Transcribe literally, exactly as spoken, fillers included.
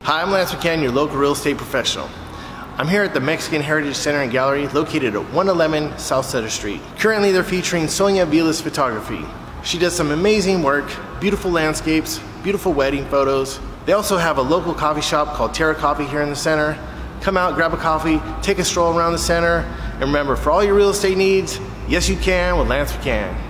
Hi, I'm Lance McHan, your local real estate professional. I'm here at the Mexican Heritage Center and Gallery located at one eleven South Sutter Street. Currently they're featuring Sonia Vila's photography. She does some amazing work, beautiful landscapes, beautiful wedding photos. They also have a local coffee shop called Terra Coffee here in the center. Come out, grab a coffee, take a stroll around the center, and remember, for all your real estate needs, yes you can with Lance McHan.